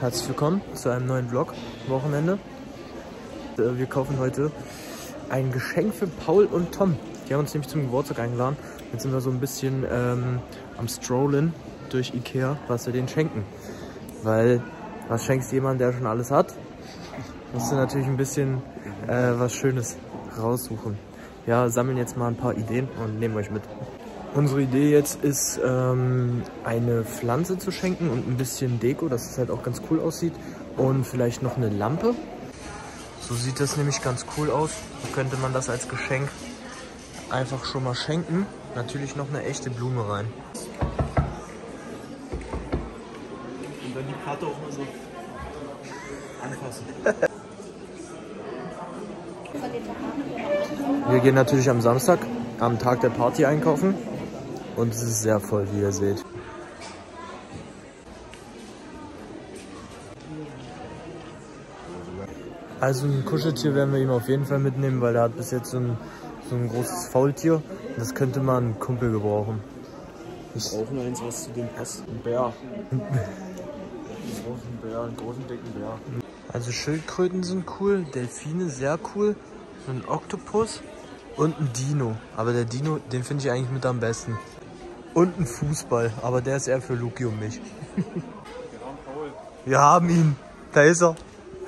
Herzlich willkommen zu einem neuen Vlog Wochenende. Wir kaufen heute ein Geschenk für Paul und Tom. Die haben uns nämlich zum Geburtstag eingeladen. Jetzt sind wir so ein bisschen am Strollen durch Ikea, was wir denen schenken. Weil, was schenkst du jemandem, der schon alles hat? Musst du natürlich ein bisschen was Schönes raussuchen. Ja, sammeln jetzt mal ein paar Ideen und nehmen euch mit. Unsere Idee jetzt ist, eine Pflanze zu schenken und ein bisschen Deko, dass es halt auch ganz cool aussieht. Und vielleicht noch eine Lampe. So sieht das nämlich ganz cool aus. So könnte man das als Geschenk einfach schon mal schenken. Natürlich noch eine echte Blume rein. Und dann die Karte auch mal so anfassen. Wir gehen natürlich am Samstag, am Tag der Party einkaufen. Und es ist sehr voll, wie ihr seht. Also ein Kuscheltier werden wir ihm auf jeden Fall mitnehmen, weil er hat bis jetzt so ein großes Faultier. Das könnte man einen Kumpel gebrauchen. Wir brauchen eins, was zu dem passt. Ein Bär. Wir brauchen einen Bär, einen großen, dicken Bär. Also Schildkröten sind cool, Delfine sehr cool, ein Oktopus und ein Dino. Aber der Dino, den finde ich eigentlich mit am besten. Und ein Fußball, aber der ist eher für Luki und mich. Wir haben Paul. Wir haben ihn. Da ist er.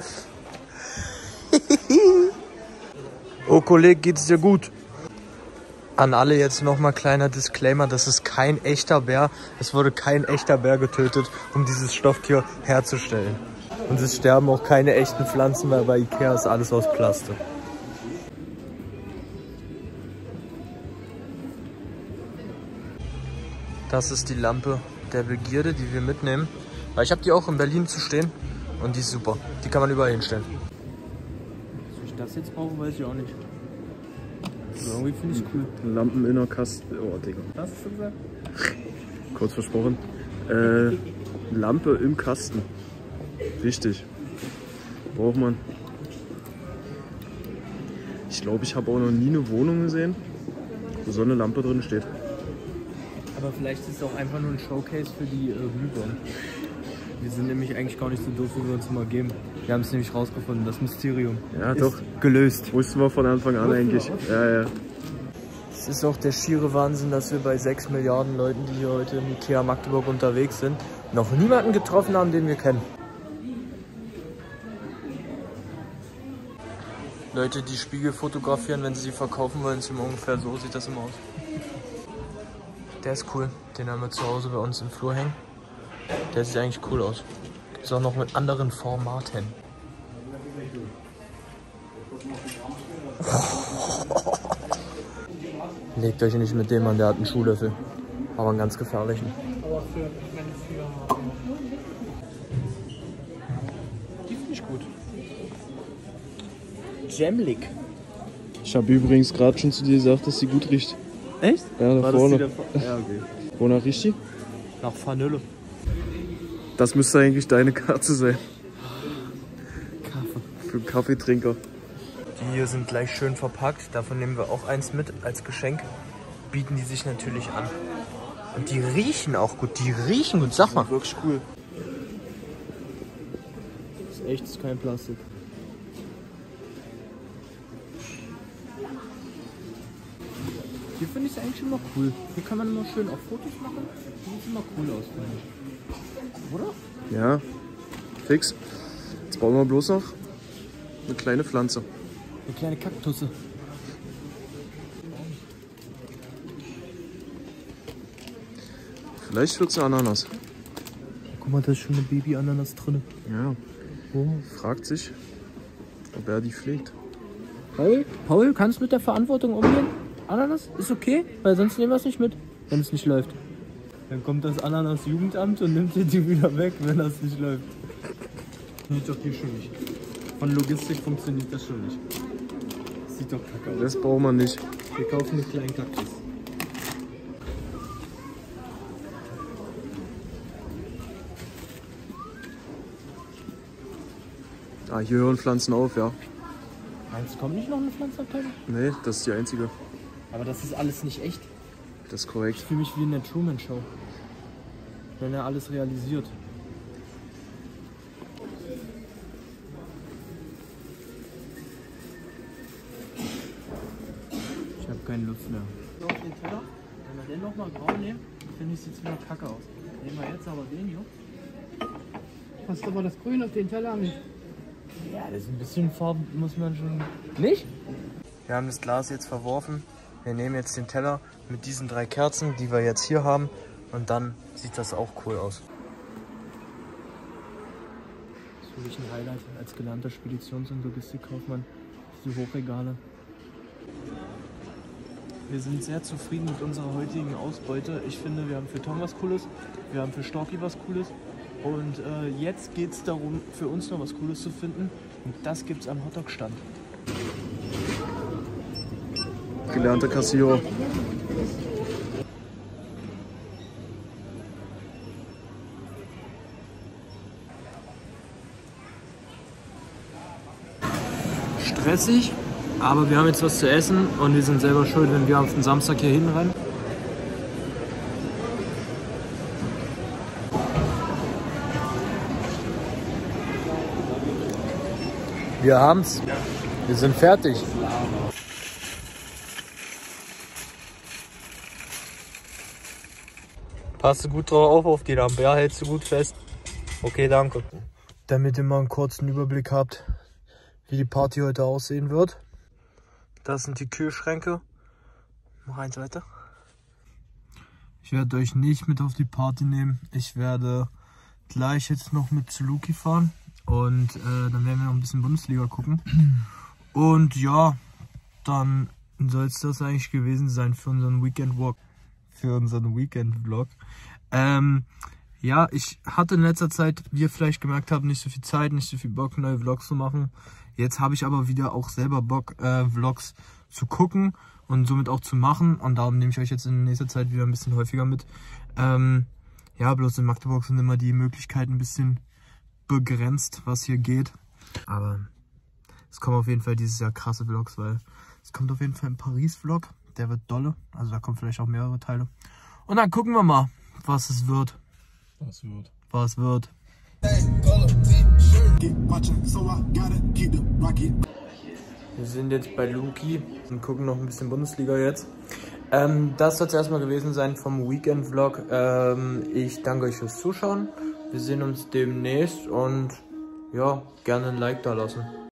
Oh Kollege, geht's dir gut? An alle jetzt nochmal kleiner Disclaimer, das ist kein echter Bär. Es wurde kein echter Bär getötet, um dieses Stofftier herzustellen. Und es sterben auch keine echten Pflanzen, weil bei Ikea ist alles aus Plastik. Das ist die Lampe der Begierde, die wir mitnehmen. Weil ich habe die auch in Berlin zu stehen und die ist super. Die kann man überall hinstellen. Soll ich das jetzt brauchen, weiß ich auch nicht. Also irgendwie finde ich cool. Lampen in der Kaste. Oh, Digga. Was hast du gesagt? Kurz versprochen. Lampe im Kasten. Richtig. Braucht man. Ich glaube, ich habe auch noch nie eine Wohnung gesehen, wo so eine Lampe drin steht. Aber vielleicht ist es auch einfach nur ein Showcase für die Glühbirnen. Wir sind nämlich eigentlich gar nicht so doof, wie wir uns immer geben. Wir haben es nämlich rausgefunden, das Mysterium Ja, ist doch. gelöst. Wussten wir von Anfang an eigentlich. Ja, ja. Es ist auch der schiere Wahnsinn, dass wir bei 6 Milliarden Leuten, die hier heute im Ikea Magdeburg unterwegs sind, noch niemanden getroffen haben, den wir kennen. Leute, die Spiegel fotografieren, wenn sie verkaufen wollen, ist immer ungefähr so, sieht das immer aus. Der ist cool, den haben wir zu Hause bei uns im Flur hängen. Der sieht eigentlich cool aus. Gibt es auch noch mit anderen Formaten. Legt euch nicht mit dem an, der hat einen Schuhlöffel. Aber einen ganz gefährlichen. Die finde ich gut. Jamlik. Ich habe übrigens gerade schon zu dir gesagt, dass sie gut riecht. Echt? Ja, da vorne. Ja, okay. Wonach riecht die? Nach Vanille. Das müsste eigentlich deine Katze sein. Kaffee. Für einen Kaffeetrinker. Die hier sind gleich schön verpackt. Davon nehmen wir auch eins mit als Geschenk. Bieten die sich natürlich an. Und die riechen auch gut. Die riechen gut. Sag mal. Wirklich cool. Das ist echt, das ist kein Plastik. Hier finde ich es eigentlich immer cool. Hier kann man immer schön auch Fotos machen. Sieht immer cool aus, finde ich. Oder? Ja, fix. Jetzt brauchen wir bloß noch eine kleine Pflanze. Eine kleine Kaktusse. Vielleicht wird es eine Ananas. Guck mal, da ist schon eine Baby-Ananas drin. Ja. Fragt sich, ob er die pflegt. Paul, kannst du mit der Verantwortung umgehen? Ananas ist okay, weil sonst nehmen wir es nicht mit, wenn es nicht läuft. Dann kommt das Ananas-Jugendamt und nimmt dir die wieder weg, wenn das nicht läuft. Sieht doch hier schon nicht. Von Logistik funktioniert das schon nicht. Sieht doch kacke aus. Das braucht man nicht. Wir kaufen einen kleinen Kaktus. Ah, hier hören Pflanzen auf, ja. Meinst du, kommt nicht noch eine Pflanzenabteilung? Nee, das ist die einzige. Aber das ist alles nicht echt. Das ist korrekt. Ich fühle mich wie in der Truman Show. Wenn er alles realisiert. habe keine Lust mehr. So, auf den Teller. Wenn wir den nochmal grau nehmen, finde ich, sieht es wieder kacke aus. Nehmen wir jetzt aber den hier. Hast aber das Grün auf den Teller nicht. Ja, das ist ein bisschen Farbe, muss man schon. Nicht? Wir haben das Glas jetzt verworfen. Wir nehmen jetzt den Teller mit diesen 3 Kerzen, die wir jetzt hier haben. Und dann sieht das auch cool aus. Das ist für mich ein Highlight als gelernter Speditions- und Logistikkaufmann. Diese Hochregale. Wir sind sehr zufrieden mit unserer heutigen Ausbeute. Ich finde, wir haben für Tom was Cooles, wir haben für Storki was Cooles. Und jetzt geht es darum, für uns noch was Cooles zu finden. Und das gibt es am Hotdog-Stand. Gelernter Kassierer. Stressig, aber wir haben jetzt was zu essen und wir sind selber schuld, wenn wir auf den Samstag hier hinrennen. Wir haben's. Wir sind fertig. Passt du gut drauf auf die Lampe, ja? Hältst du gut fest? Okay, danke. Damit ihr mal einen kurzen Überblick habt, wie die Party heute aussehen wird. Das sind die Kühlschränke. Mach eins weiter. Ich werde euch nicht mit auf die Party nehmen. Ich werde gleich jetzt noch mit zu Luki fahren. Und dann werden wir noch ein bisschen Bundesliga gucken. Und ja, dann soll es das eigentlich gewesen sein für unseren Weekend-Vlog. Ja, ich hatte in letzter Zeit, wie ihr vielleicht gemerkt habt, nicht so viel Zeit, nicht so viel Bock, neue Vlogs zu machen. Jetzt habe ich aber wieder auch selber Bock, Vlogs zu gucken und somit auch zu machen. Und darum nehme ich euch jetzt in nächster Zeit wieder ein bisschen häufiger mit. Ja, bloß in Magdeburg sind immer die Möglichkeiten ein bisschen begrenzt, was hier geht. Aber es kommen auf jeden Fall dieses Jahr krasse Vlogs, weil es kommt auf jeden Fall ein Paris-Vlog. Der wird dolle. Also da kommen vielleicht auch mehrere Teile. Und dann gucken wir mal, was es wird. Was wird. Wir sind jetzt bei Luki und gucken noch ein bisschen Bundesliga jetzt. Das soll es erstmal gewesen sein vom Weekend-Vlog. Ich danke euch fürs Zuschauen. Wir sehen uns demnächst und ja, gerne ein Like da lassen.